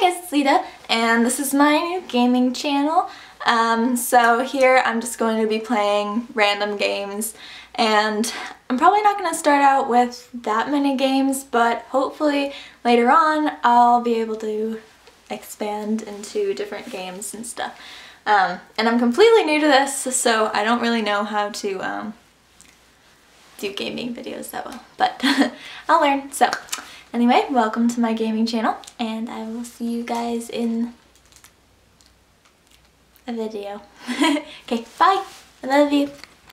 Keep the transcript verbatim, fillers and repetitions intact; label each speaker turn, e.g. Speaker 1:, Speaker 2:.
Speaker 1: guys, it's Leda, and this is my new gaming channel. Um, so here I'm just going to be playing random games, and I'm probably not going to start out with that many games, but hopefully later on I'll be able to expand into different games and stuff. Um, and I'm completely new to this, so I don't really know how to um, do gaming videos that well, but I'll learn. So anyway, welcome to my gaming channel, and I will see you guys in a video. Okay, bye! I love you!